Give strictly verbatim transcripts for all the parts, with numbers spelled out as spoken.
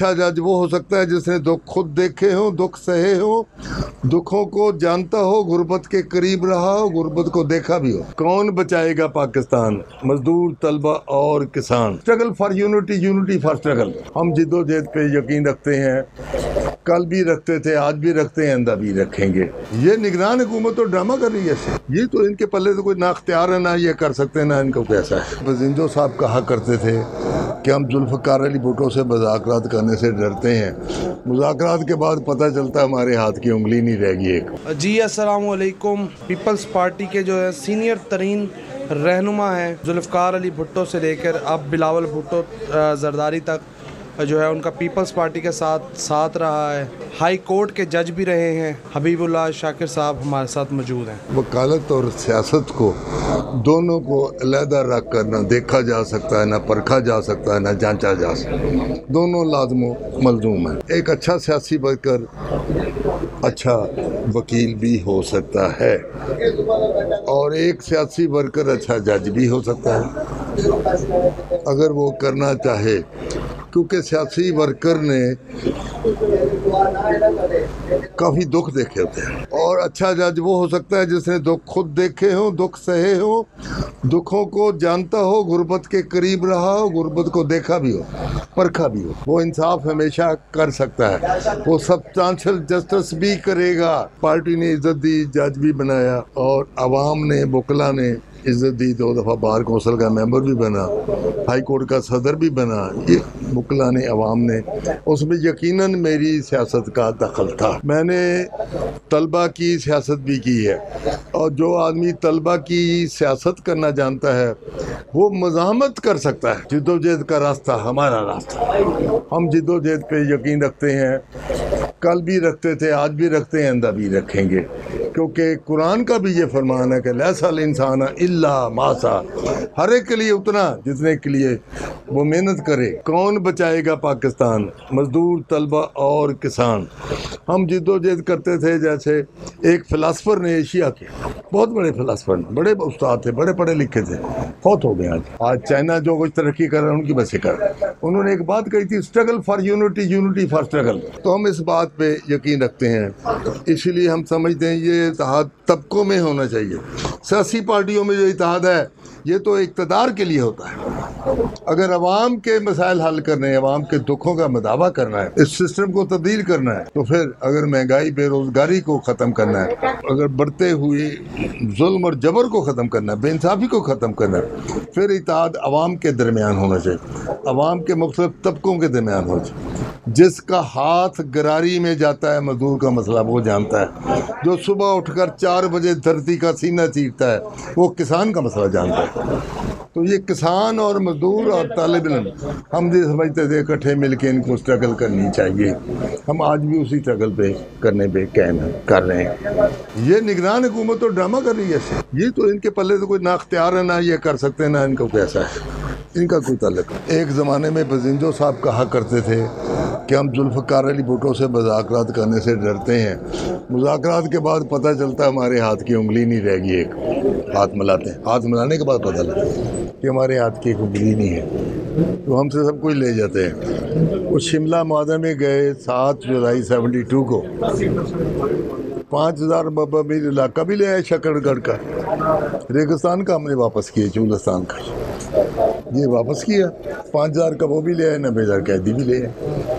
अच्छा जज वो हो सकता है जिसने दुख खुद देखे हो, दुख सहे हो, दुखों को जानता हो, गुर्बत के करीब रहा हो, गुर्बत को देखा भी हो। कौन बचाएगा पाकिस्तान? मजदूर, तलबा और किसान। Struggle for unity, unity for struggle. हम जिद्दोजहद पे यकीन रखते हैं, कल भी रखते थे, आज भी रखते हैं, आइंदा भी रखेंगे। ये निगरान हुकूमत तो ड्रामा कर रही है, ये तो इनके पल्ले तो कोई ना अख्तियार है, ना ये कर सकते हैं, ना इनको कैसा है। बजिंजो साहब कहा करते थे कि हम जुल्फ़कार अली भुट्टो से मुज़ाकरात करने से डरते हैं, मुज़ाकरात के बाद पता चलता हमारे हाथ की उंगली नहीं रहेगी एक। जी अस्सलाम वालेकुम। पीपल्स पार्टी के जो है सीनियर तरीन रहनुमा हैं जुल्फ़कार अली भुट्टो से लेकर अब बिलावल भुट्टो जरदारी तक जो है उनका पीपल्स पार्टी के साथ साथ रहा है। हाई कोर्ट के जज भी रहे हैं। हबीबुल्लाह शाकिर साहब हमारे साथ मौजूद हैं। वकालत और सियासत को दोनों को अलहदा रख कर ना देखा जा सकता है, ना परखा जा सकता है, ना जांचा जा सकता है। दोनों लाजमो मलजूम है। एक अच्छा सियासी बनकर अच्छा वकील भी हो सकता है और एक सियासी वर्कर अच्छा जज भी हो सकता है अगर वो करना चाहे, क्योंकि सियासी वर्कर ने काफ़ी दुख देखे होते हैं। और अच्छा जज वो हो सकता है जिसने दुख खुद देखे हो, दुख सहे हो, दुखों को जानता हो, गुर्बत के करीब रहा हो, गुर्बत को देखा भी हो, परखा भी हो। वो इंसाफ हमेशा कर सकता है, वो सब्सटेंशियल जस्टिस भी करेगा। पार्टी ने इज्जत दी, जज भी बनाया और आवाम ने, बुकला ने इज्जत दी, दो दफ़ा बार कौंसिल का मेंबर भी बना, हाई कोर्ट का सदर भी बना। ये बुकला ने, अवाम ने, उसमें यकीनन मेरी सियासत का दखल था। मैंने तलबा की सियासत भी की है और जो आदमी तलबा की सियासत करना जानता है वो मज़ाहमत कर सकता है। जिद्दोजहद का रास्ता हमारा रास्ता। हम जिद्दोजहद पे यकीन रखते हैं, कल भी रखते थे, आज भी रखते हैं, आइंदा भी रखेंगे, क्योंकि कुरान का भी ये फरमान है कि लैसल इंसान इल्ला मासा, हर एक के लिए उतना जितने के लिए वो मेहनत करे। कौन बचाएगा पाकिस्तान? मजदूर, तलबा और किसान। हम जिद्दोजहद करते थे, जैसे एक फ़िलासफ़र ने, एशिया के बहुत बड़े फ़िलासफ़र, बड़े उस्ताद थे, बड़े पढ़े लिखे थे, बहुत हो गए आज। आज चाइना जो कुछ तरक्की कर रहा है उनकी वजह से कर। उन्होंने एक बात कही थी, struggle for unity, unity for struggle. तो हम इस बात पे यकीन रखते हैं, इसीलिए हम समझते हैं ये इत्तेहाद तबकों में होना चाहिए। सियासी पार्टियों में जो इत्तेहाद है ये तो इक़्तिदार के लिए होता है। अगर अवाम के मसाइल हल करने हैं, अवाम के दुखों का मदावा करना है, इस सिस्टम को तब्दील करना है, तो फिर अगर महंगाई, बेरोज़गारी को ख़त्म करना है, अगर बढ़ते हुए जुल्म और जबर को ख़त्म करना है, बेइंसाफ़ी को ख़त्म करना है, फिर इत्तेहाद अवाम के दरमियान होना चाहिए, अवाम के मुख्तलिफ तबकों के दरमियान होना चाहिए। जिसका हाथ गरारी में जाता है, मजदूर का मसला वो जानता है। जो सुबह उठकर चार बजे धरती का सीना चीरता है वो किसान का मसला जानता है। तो ये किसान और मजदूर और तालिब इल्म, हम ये समझते थे इकट्ठे मिलके इनको स्ट्रगल करनी चाहिए। हम आज भी उसी स्ट्रगल पे करने पे कायम कर रहे हैं। ये निगरान हुकूमत तो ड्रामा कर रही है, ये तो इनके पल्ले तो कोई ना अख्तियार है, ना ये कर सकते हैं, ना इनको कैसा है, इनका कोई ताल्लुक। एक ज़माने में बजिंजो साहब कहा करते थे कि हम जुल्फ़कार अली भुट्टो से मुज़ाकरात करने से डरते हैं, मुज़ाकरात के बाद पता चलता हमारे हाथ की उंगली नहीं रहेगी एक। हाथ मिलाते हैं, हाथ मिलाने के बाद पता लगता है कि हमारे हाथ की एक उंगली नहीं है, तो हमसे सब कुछ ले जाते हैं। वो शिमला मुआहदा में गए सात जुलाई सेवेंटी टू को, पाँच हज़ार बाबा भी इलाका भी ले आए, शकरगढ़ का, रेगिस्तान का हमने वापस किए, चूलिस्तान का ये वापस किया, पाँच हज़ार का वो भी ले आए, नब्बे हज़ार कैदी भी ले आए।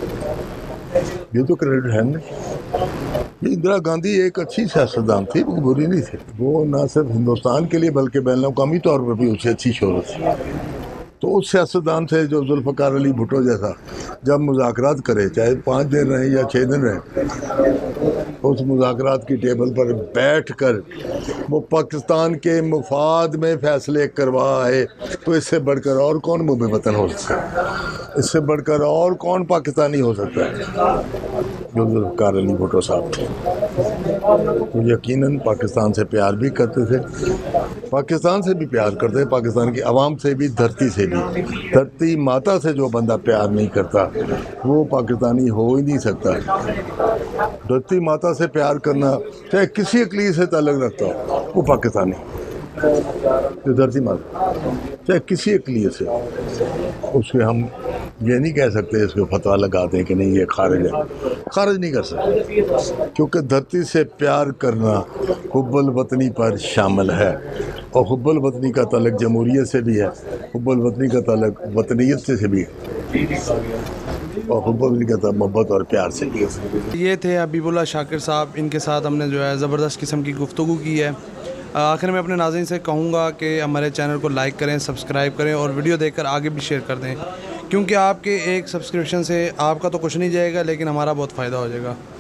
ये तो क्रेडिट है नहीं। इंदिरा गांधी एक अच्छी सियासतदान थी, वो बुरी नहीं थी। वो ना सिर्फ हिंदुस्तान के लिए बल्कि बैन अवी तौर पर भी उसे अच्छी शोहरत थी। तो उस सियासतदान से जो जुल्फ़कार अली भुट्टो जैसा जब मुज़ाकरात करे, चाहे पाँच दिन रहे या छः दिन रहे, उस मुज़ाकरात की टेबल पर बैठ कर वो पाकिस्तान के मुफाद में फ़ैसले करवाए, तो इससे बढ़कर और कौन मुबे वतन हो सकता है? इससे बढ़कर और कौन पाकिस्तानी हो सकता है? जो जुल्फ़कार अली भुट्टो साहब थे, तो यकीनन पाकिस्तान से प्यार भी करते थे, पाकिस्तान से भी प्यार करते, पाकिस्तान की आवाम से भी, धरती से भी। धरती माता से जो बंदा प्यार नहीं करता वो पाकिस्तानी हो ही नहीं सकता। धरती माता से प्यार करना, चाहे किसी अक़लीद से ताल्लुक़ रखता हो, वो पाकिस्तानी। जो धरती माता, चाहे किसी अक़लीद से, उसके हम ये नहीं कह सकते इसको फतवा लगा दें कि नहीं ये खारिज है, खारिज नहीं कर सकते, क्योंकि धरती से प्यार करना हुब्बुल वतनी पर शामिल है, और हुब्बुल वतनी का ताल्लुक जमहूरियत से भी है, हुब्बुल वतनी का ताल्लुक वतनीयत से भी है, और हुब्बुल वतनी का ताल्लुक मोहब्बत और प्यार से भी है। ये थे हबीबुल्लाह शाकिर साहब, इनके साथ हमने जो है ज़बरदस्त किस्म की गुफ्तगू की है। आखिर में अपने नाज़रीन से कहूँगा कि हमारे चैनल को लाइक करें, सब्सक्राइब करें और वीडियो देखकर आगे भी शेयर कर दें, क्योंकि आपके एक सब्सक्रिप्शन से आपका तो कुछ नहीं जाएगा लेकिन हमारा बहुत फ़ायदा हो जाएगा।